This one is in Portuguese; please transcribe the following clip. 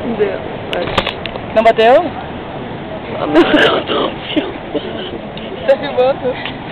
Deu. Não bateu? Ah, meu Deus, eu tô filmando. Tá filmando?